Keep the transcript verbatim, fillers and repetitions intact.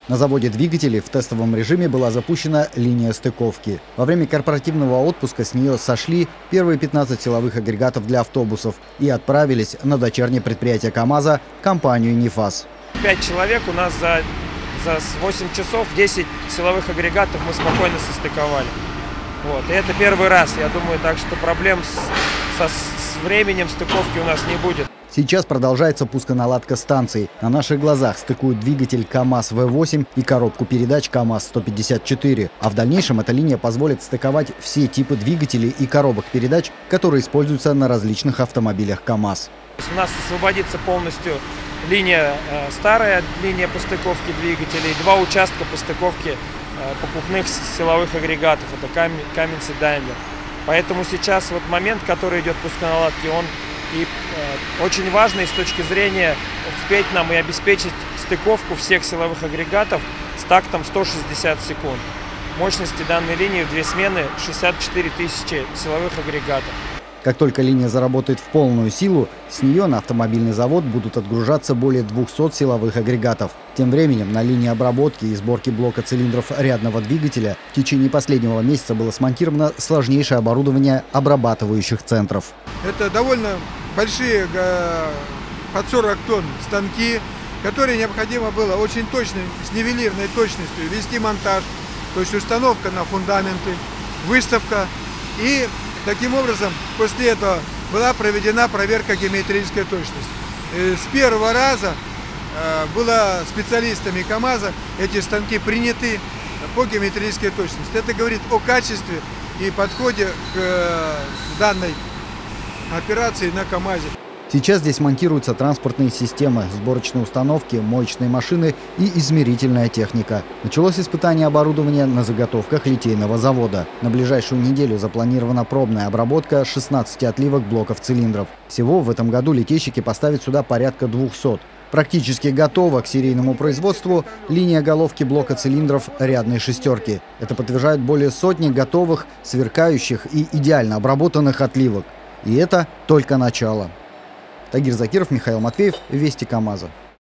На заводе двигателей в тестовом режиме была запущена линия стыковки. Во время корпоративного отпуска с нее сошли первые пятнадцать силовых агрегатов для автобусов и отправились на дочернее предприятие КАМАЗа, компанию «Нефас». Пять человек у нас за, за восемь часов десять силовых агрегатов мы спокойно состыковали. Вот. И это первый раз, я думаю, так что проблем с, со, с временем стыковки у нас не будет. Сейчас продолжается пусконаладка станций. На наших глазах стыкуют двигатель КАМАЗ вэ восемь и коробку передач КАМАЗ сто пятьдесят четыре. А в дальнейшем эта линия позволит стыковать все типы двигателей и коробок передач, которые используются на различных автомобилях КАМАЗ. У нас освободится полностью линия, э, старая линия по стыковке двигателей, два участка по стыковке э, покупных силовых агрегатов. Это Каменс и Даймлер. Поэтому сейчас вот момент, который идет пусконаладки, он и э, очень важный с точки зрения успеть нам и обеспечить стыковку всех силовых агрегатов с тактом сто шестьдесят секунд. Мощности данной линии в две смены шестьдесят четыре тысячи силовых агрегатов. Как только линия заработает в полную силу, с нее на автомобильный завод будут отгружаться более двухсот силовых агрегатов. Тем временем на линии обработки и сборки блока цилиндров рядного двигателя в течение последнего месяца было смонтировано сложнейшее оборудование обрабатывающих центров. Это довольно большие, под сорок тонн станки, которые необходимо было очень точно, с нивелирной точностью вести монтаж, то есть установка на фундаменты, выставка. И таким образом после этого была проведена проверка геометрической точности. С первого раза было специалистами КАМАЗа эти станки приняты по геометрической точности. Это говорит о качестве и подходе к данной операции на КАМАЗе. Сейчас здесь монтируются транспортные системы, сборочные установки, моечные машины и измерительная техника. Началось испытание оборудования на заготовках литейного завода. На ближайшую неделю запланирована пробная обработка шестнадцати отливок блоков цилиндров. Всего в этом году литейщики поставят сюда порядка двухсот. Практически готова к серийному производству линия головки блока цилиндров рядной шестерки. Это подтверждает более сотни готовых, сверкающих и идеально обработанных отливок. И это только начало. Тагир Закиров, Михаил Матвеев, Вести КАМАЗа.